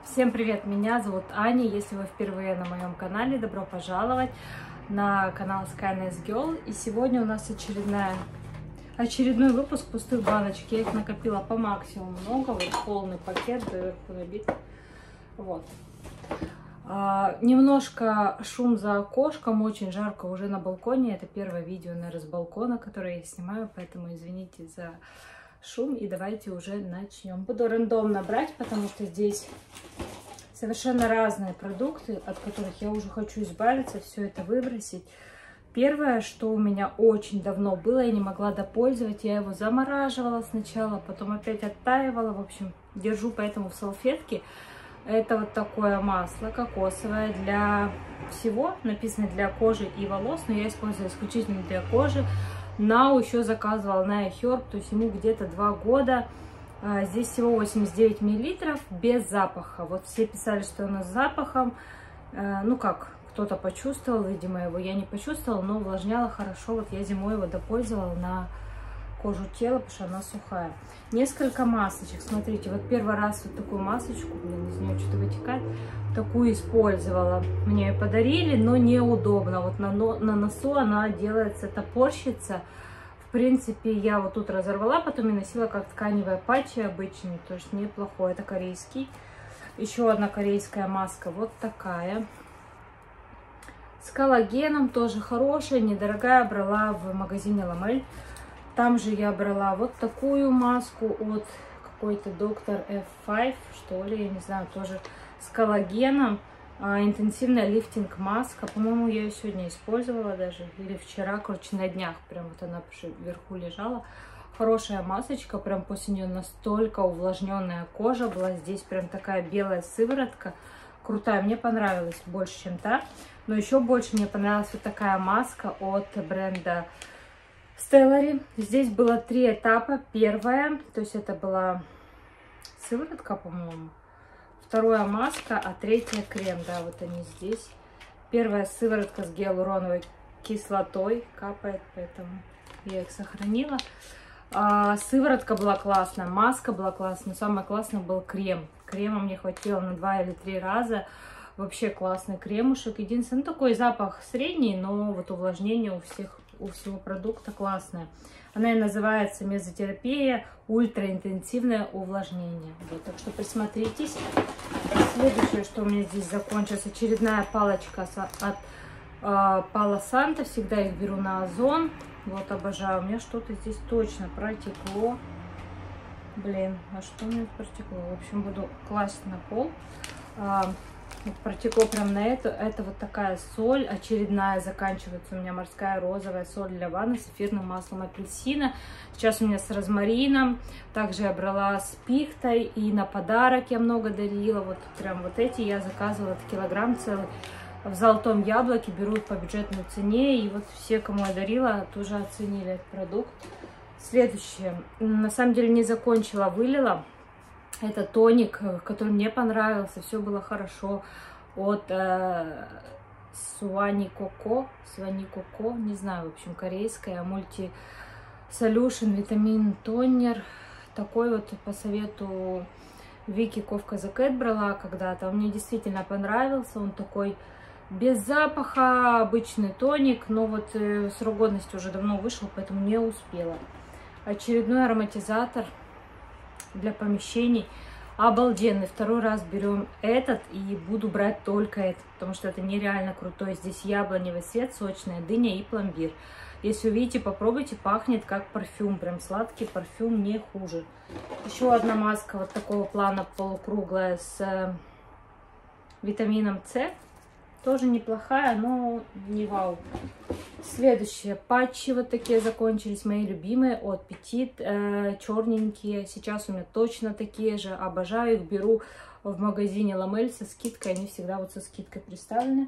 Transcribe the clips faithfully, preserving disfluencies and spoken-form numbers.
Всем привет, меня зовут Аня. Если вы впервые на моем канале, добро пожаловать на канал Skyness Girl. И сегодня у нас очередная, очередной выпуск пустых баночек. Я их накопила по максимуму много, вот полный пакет доверху набит. Вот. А, немножко шум за окошком, очень жарко уже на балконе. Это первое видео, наверное, с балкона, которое я снимаю, поэтому извините за шум. И давайте уже начнем. Буду рандомно брать, потому что здесь совершенно разные продукты, от которых я уже хочу избавиться, все это выбросить. Первое, что у меня очень давно было, я не могла допользовать, я его замораживала сначала, потом опять оттаивала, в общем, держу поэтому в салфетке. Это вот такое масло кокосовое для всего, написано для кожи и волос, но я использую исключительно для кожи. Нау еще заказывала на iHerb, то есть ему где-то два года. Здесь всего восемьдесят девять миллилитров, без запаха. Вот все писали, что оно с запахом. Ну как, кто-то почувствовал, видимо, его я не почувствовала, но увлажняло хорошо. Вот я зимой его допользовала на кожу тела, потому что она сухая. Несколько масочек, смотрите, вот первый раз вот такую масочку, блин, из нее что-то вытекает, такую использовала. Мне ее подарили, но неудобно. Вот на, на носу она делается, топорщится. В принципе, я вот тут разорвала, потом и носила как тканевые патчи обычные, то есть неплохой. Это корейский. Еще одна корейская маска, вот такая. С коллагеном, тоже хорошая, недорогая, брала в магазине Ламель. Там же я брала вот такую маску от какой-то доктор эф пять, что ли, я не знаю, тоже с коллагеном. А, интенсивная лифтинг маска. По-моему, я ее сегодня использовала даже, или вчера, короче, на днях. Прям вот она вверху лежала. Хорошая масочка, прям после нее настолько увлажненная кожа была. Здесь прям такая белая сыворотка. Крутая, мне понравилась больше, чем та. Но еще больше мне понравилась вот такая маска от бренда Stellary. Здесь было три этапа. Первая, то есть это была сыворотка, по-моему. Вторая маска, а третья крем. Да, вот они здесь. Первая сыворотка с гиалуроновой кислотой капает, поэтому я их сохранила. А, сыворотка была классная, маска была классная, но самое классное был крем. Крема мне хватило на два или три раза. Вообще классный кремушек. Единственное, ну, такой запах средний, но вот увлажнение у всех, у всего продукта классное. Она и называется мезотерапия, ультраинтенсивное увлажнение. Вот, так что присмотритесь. Следующее, что у меня здесь закончилась, очередная палочка от э, Пало Санто. Всегда их беру на Озон. Вот, обожаю. У меня что-то здесь точно протекло. Блин, а что у меня протекло? В общем, буду класть на пол. А, вот протекло прям на эту. Это вот такая соль очередная. Заканчивается у меня морская розовая соль для ванны с эфирным маслом апельсина. Сейчас у меня с розмарином. Также я брала с пихтой. И на подарок я много дарила. Вот прям вот эти я заказывала. Это килограмм целый. В Золотом Яблоке берут по бюджетной цене. И вот все, кому я дарила, тоже оценили этот продукт. Следующее. На самом деле не закончила, вылила. Это тоник, который мне понравился. Все было хорошо. От э, Суани Коко. Суани Коко. Не знаю, в общем, корейская. Multi Solution витамин тонер. Такой вот по совету Вики Ковка The Cat брала когда-то. Он мне действительно понравился. Он такой без запаха, обычный тоник. Но вот э, срок годности уже давно вышел, поэтому не успела. Очередной ароматизатор для помещений. Обалденный. Второй раз берем этот и буду брать только этот, потому что это нереально крутой. Здесь яблоневый цвет, сочная дыня и пломбир. Если увидите, попробуйте, пахнет как парфюм. Прям сладкий парфюм, не хуже. Еще одна маска вот такого плана полукруглая с витамином С. Тоже неплохая, но не вау. Следующие патчи вот такие закончились, мои любимые от Petit, э, черненькие. Сейчас у меня точно такие же, обожаю их, беру в магазине Ламель со скидкой, они всегда вот со скидкой представлены.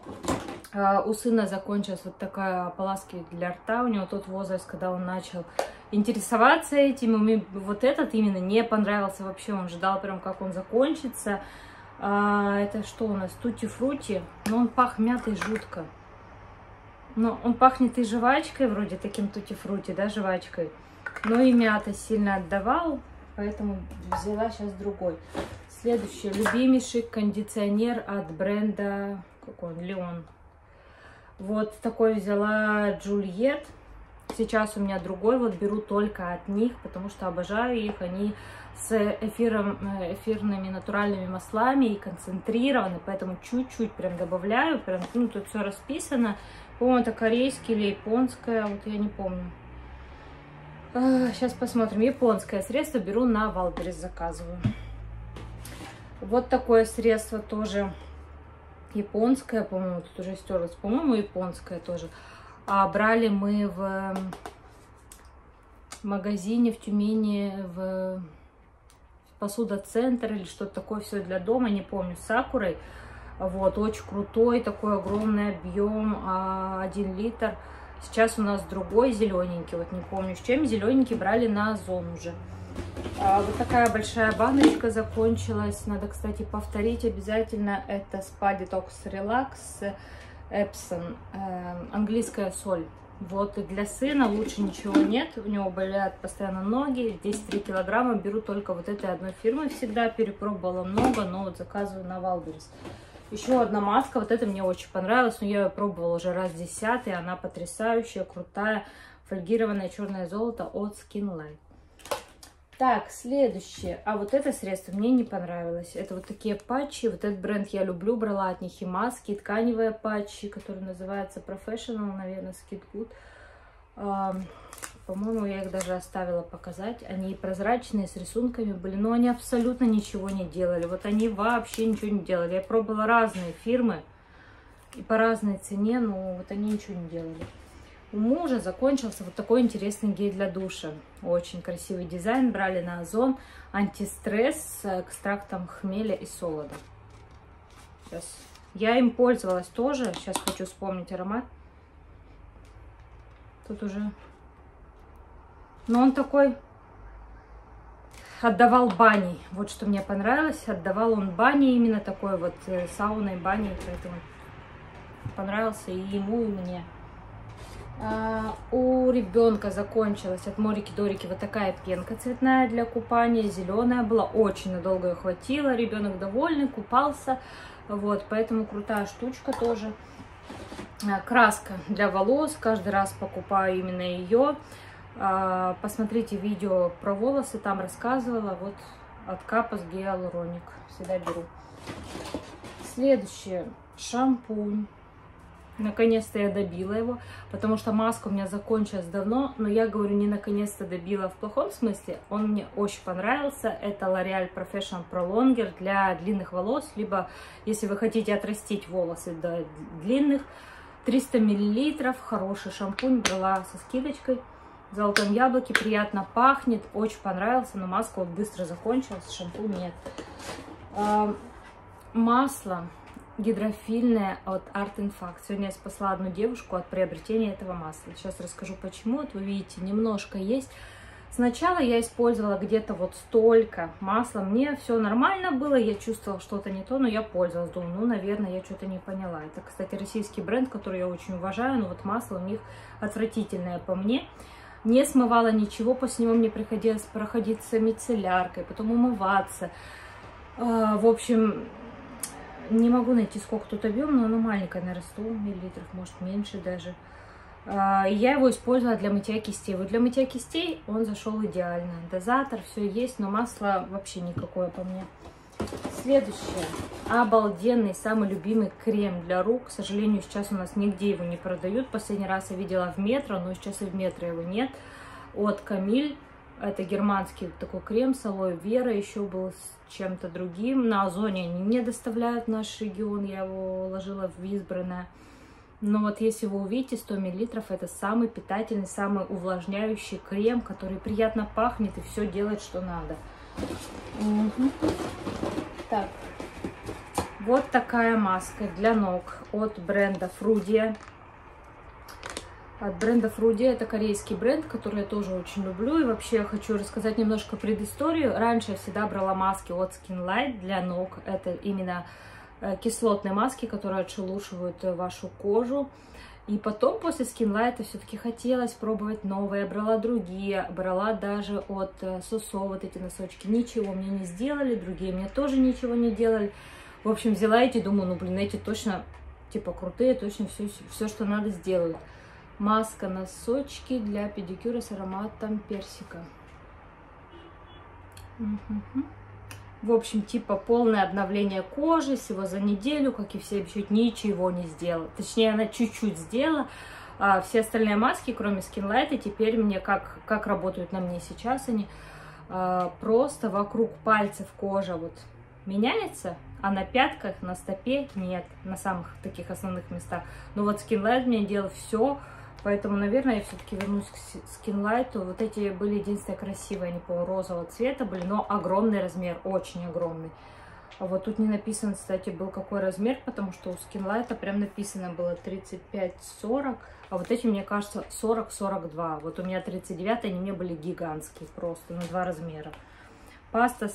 Э, у сына закончилась вот такая ополаскиватель для рта, у него тот возраст, когда он начал интересоваться этим, мне вот этот именно не понравился вообще, он ждал прям, как он закончится. А, это что у нас? Тути-фрути. Но он пах мятой жутко. Но он пахнет и жвачкой, вроде таким тути-фрути, да, жвачкой. Но и мята сильно отдавал, поэтому взяла сейчас другой. Следующий, любимейший кондиционер от бренда, какой он, Леон. Вот такой взяла Джульет. Сейчас у меня другой, вот беру только от них, потому что обожаю их. Они с эфиром, эфирными натуральными маслами и концентрированы, поэтому чуть-чуть прям добавляю. Прям, ну, тут все расписано. По-моему, это корейское или японское, вот я не помню. Сейчас посмотрим. Японское средство беру на Wildberries, заказываю. Вот такое средство тоже японское, по-моему, тут уже стерлось. По-моему, японское тоже. А брали мы в магазине в Тюмени, в посудоцентр или что-то такое, все для дома, не помню, с сакурой. Вот, очень крутой, такой огромный объем, один литр. Сейчас у нас другой, зелененький, вот не помню с чем, зелененький брали на Озон уже. А вот такая большая баночка закончилась, надо, кстати, повторить обязательно, это Spa Detox Relax Epsom, э, английская соль. Вот, и для сына лучше ничего нет, у него болят постоянно ноги, здесь три килограмма, беру только вот этой одной фирмы, всегда перепробовала много, но вот заказываю на Wildberries. Еще одна маска, вот эта мне очень понравилась, но я ее пробовала уже раз десятый, она потрясающая, крутая, фольгированное черное золото от Skin Light. Так, следующее. А вот это средство мне не понравилось. Это вот такие патчи. Вот этот бренд я люблю. Брала от них и маски, и тканевые патчи, которые называются Professional, наверное, Skin Good. А, по-моему, я их даже оставила показать. Они прозрачные, с рисунками были, но они абсолютно ничего не делали. Вот они вообще ничего не делали. Я пробовала разные фирмы и по разной цене, но вот они ничего не делали. У мужа закончился вот такой интересный гель для душа. Очень красивый дизайн. Брали на Озон. Антистресс с экстрактом хмеля и солода. Сейчас. Я им пользовалась тоже. Сейчас хочу вспомнить аромат. Тут уже... Но он такой... Отдавал баней. Вот что мне понравилось. Отдавал он бани именно такой вот сауной бани. Поэтому понравился и ему, и мне. А, у ребенка закончилась от Морики Дорики вот такая пенка цветная для купания, зеленая была, очень надолго ее хватило, ребенок довольный, купался, вот, поэтому крутая штучка тоже. А, краска для волос, каждый раз покупаю именно ее. А, посмотрите видео про волосы, там рассказывала, вот от Капас Гиалуроник, всегда беру. Следующее, шампунь. Наконец-то я добила его, потому что маска у меня закончилась давно, но я говорю, не наконец-то добила в плохом смысле, он мне очень понравился. Это L'Oreal Professional Prolonger для длинных волос, либо если вы хотите отрастить волосы до длинных, триста миллилитров, хороший шампунь, брала со скидочкой, в Золотом Яблоке, приятно пахнет, очень понравился, но маска вот быстро закончилась, шампунь нет. Масло гидрофильная от Art and Fact. Сегодня я спасла одну девушку от приобретения этого масла. Сейчас расскажу почему. Вот вы видите, немножко есть. Сначала я использовала где-то вот столько масла. Мне все нормально было, я чувствовала что-то не то, но я пользовалась. Думаю, ну, наверное, я что-то не поняла. Это, кстати, российский бренд, который я очень уважаю, но вот масло у них отвратительное по мне. Не смывала ничего, после него мне приходилось проходиться мицелляркой, потом умываться. В общем... Не могу найти, сколько тут объем, но оно маленькое, наверное, сто миллилитров, может меньше даже. Я его использовала для мытья кистей. Вот для мытья кистей он зашел идеально. Дозатор, все есть, но масло вообще никакое по мне. Следующее. Обалденный, самый любимый крем для рук. К сожалению, сейчас у нас нигде его не продают. Последний раз я видела в Метро, но сейчас и в Метро его нет. От Камиль. Это германский такой крем с алоэ вера, еще был с чем-то другим. На Озоне они не доставляют в наш регион, я его ложила в избранное. Но вот если вы увидите, сто миллилитров, это самый питательный, самый увлажняющий крем, который приятно пахнет и все делает, что надо. Угу. Так, вот такая маска для ног от бренда Frudia. От бренда Frudia, это корейский бренд, который я тоже очень люблю. И вообще я хочу рассказать немножко предысторию. Раньше я всегда брала маски от Skin Light для ног. Это именно кислотные маски, которые отшелушивают вашу кожу. И потом после Skinlight все-таки хотелось пробовать новые, брала другие, брала даже от Сосо вот эти носочки. Ничего мне не сделали, другие мне тоже ничего не делали. В общем, взяла эти, думаю, ну блин, эти точно типа крутые, точно все, все, что надо, сделают. Маска, носочки для педикюра с ароматом персика. В общем, типа полное обновление кожи всего за неделю, как и все обещают, ничего не сделала. Точнее, она чуть-чуть сделала. А все остальные маски, кроме Skinlight, теперь мне, как, как работают на мне сейчас они, а, просто вокруг пальцев кожа вот меняется, а на пятках, на стопе нет, на самых таких основных местах. Но вот Skinlight мне делал все. Поэтому, наверное, я все-таки вернусь к Skinlight. Вот эти были единственные красивые, они, по-моему, розового цвета были, но огромный размер, очень огромный. А вот тут не написано, кстати, был какой размер, потому что у Skinlight прям написано было тридцать пять сорок, а вот эти, мне кажется, сорок сорок два. Вот у меня тридцать девять, они мне были гигантские просто, на два размера. Паста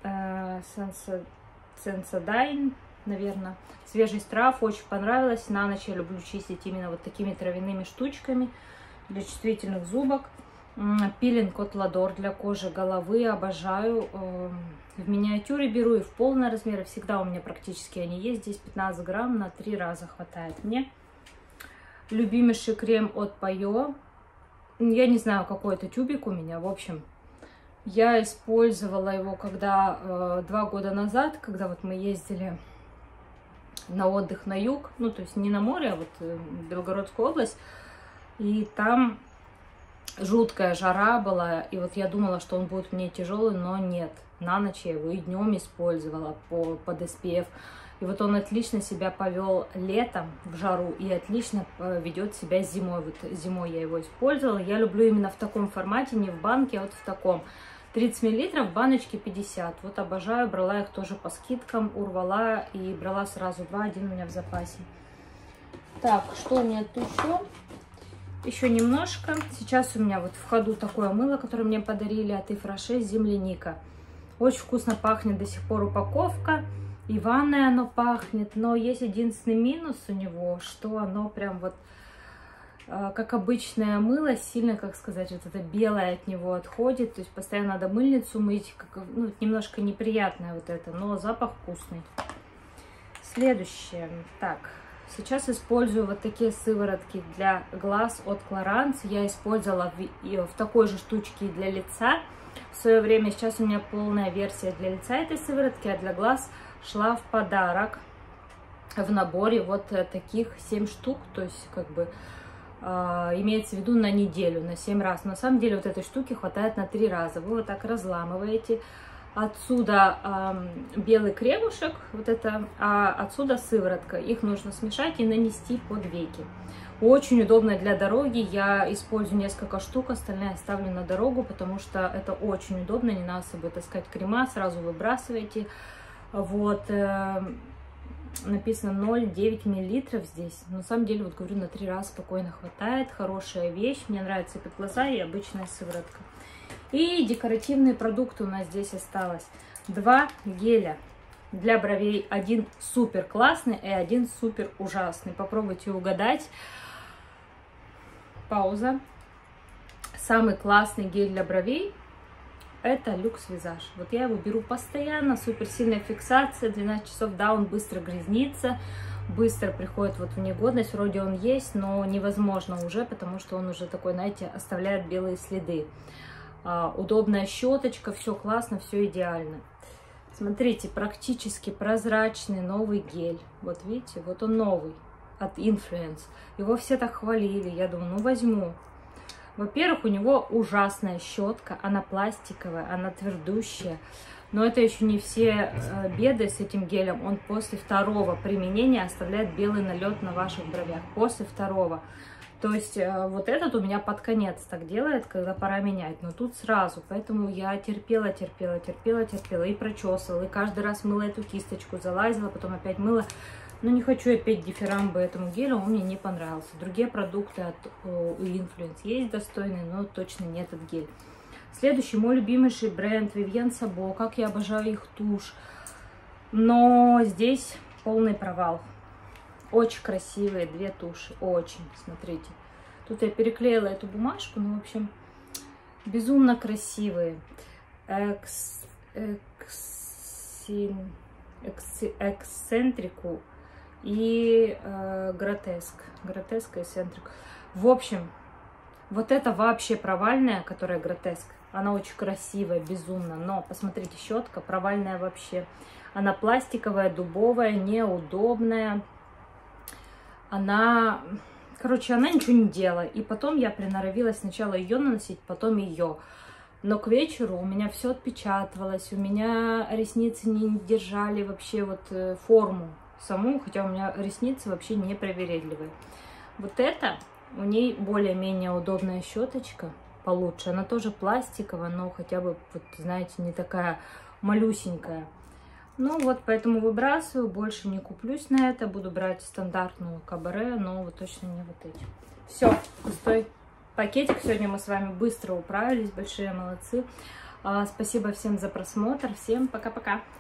Sensodyne, наверное, свежий трав, очень понравилось. На ночь я люблю чистить именно вот такими травяными штучками для чувствительных зубок. Пилинг от Ладор для кожи головы, обожаю. В миниатюре беру и в полный размер, всегда у меня практически они есть. Здесь пятнадцать грамм, на три раза хватает мне. Любимейший крем от Пайо. Я не знаю, какой это тюбик у меня, в общем. Я использовала его когда э, два года назад, когда вот мы ездили на отдых на юг, ну, то есть не на море, а вот в Белгородскую область, и там жуткая жара была, и вот я думала, что он будет мне тяжелый, но нет, на ночь я его и днем использовала по, под эс пи эф, и вот он отлично себя повел летом в жару и отлично ведет себя зимой, вот зимой я его использовала, я люблю именно в таком формате, не в банке, а вот в таком. тридцать миллилитров, в баночке пятьдесят. Вот обожаю, брала их тоже по скидкам, урвала и брала сразу два, один у меня в запасе. Так, что у меня тут еще? Еще немножко. Сейчас у меня вот в ходу такое мыло, которое мне подарили от Ифраше, земляника. Очень вкусно пахнет до сих пор упаковка. И ванной оно пахнет, но есть единственный минус у него, что оно прям вот как обычное мыло, сильно, как сказать, вот это белое от него отходит, то есть постоянно надо мыльницу мыть, как, ну, немножко неприятное вот это, но запах вкусный. Следующее, так, сейчас использую вот такие сыворотки для глаз от Clarins, я использовала в, в такой же штучке для лица в свое время, сейчас у меня полная версия для лица этой сыворотки, а для глаз шла в подарок в наборе вот таких семь штук, то есть как бы имеется в виду на неделю, на семь раз. На самом деле вот этой штуки хватает на три раза. Вы вот так разламываете. Отсюда э, белый кремушек, вот это, а отсюда сыворотка. Их нужно смешать и нанести под веки. Очень удобно для дороги. Я использую несколько штук, остальные оставлю на дорогу, потому что это очень удобно. Не надо с собой таскать крема, сразу выбрасываете. Вот. Э, написано ноль целых девять миллилитров здесь. На самом деле, вот говорю, на три раза спокойно хватает. Хорошая вещь. Мне нравится под глаза и обычная сыворотка. И декоративные продукты у нас здесь осталось. Два геля для бровей. Один супер классный и один супер ужасный. Попробуйте угадать. Пауза. Самый классный гель для бровей — это Люкс Визаж. Вот я его беру постоянно, суперсильная фиксация, двенадцать часов, да, он быстро грязнится, быстро приходит вот в негодность, вроде он есть, но невозможно уже, потому что он уже такой, знаете, оставляет белые следы. А, удобная щеточка, все классно, все идеально. Смотрите, практически прозрачный новый гель, вот видите, вот он новый, от Influence, его все так хвалили, я думаю, ну возьму. Во-первых, у него ужасная щетка, она пластиковая, она твердущая, но это еще не все э, беды с этим гелем. Он после второго применения оставляет белый налет на ваших бровях, после второго. То есть э, вот этот у меня под конец так делает, когда пора менять, но тут сразу, поэтому я терпела, терпела, терпела, терпела и прочесывала, и каждый раз мыла эту кисточку, залазила, потом опять мыла. Но не хочу опять дифирамбы этому гелю, он мне не понравился. Другие продукты от Influence есть достойные, но точно не этот гель. Следующий, мой любимейший бренд Vivienne Sabo. Как я обожаю их тушь. Но здесь полный провал. Очень красивые две туши, очень, смотрите. Тут я переклеила эту бумажку, ну, в общем, безумно красивые. Экс, эксин, экс, эксцентрику и э, гротеск. Гротеск и эксцентрик. В общем, вот это вообще провальная, которая гротеск. Она очень красивая, безумно, но посмотрите, щетка провальная вообще. Она пластиковая, дубовая, неудобная. Она, короче, она ничего не делала. И потом я приноровилась сначала ее наносить, потом ее. Но к вечеру у меня все отпечатывалось, у меня ресницы не держали вообще вот форму саму, хотя у меня ресницы вообще не привередливые. Вот это, у ней более-менее удобная щеточка. Получше. Она тоже пластиковая, но хотя бы, вот, знаете, не такая малюсенькая. Ну вот, поэтому выбрасываю, больше не куплюсь на это. Буду брать стандартную Кабаре, но вот точно не вот эти. Все, пустой пакетик. Сегодня мы с вами быстро управились, большие молодцы. Спасибо всем за просмотр. Всем пока-пока.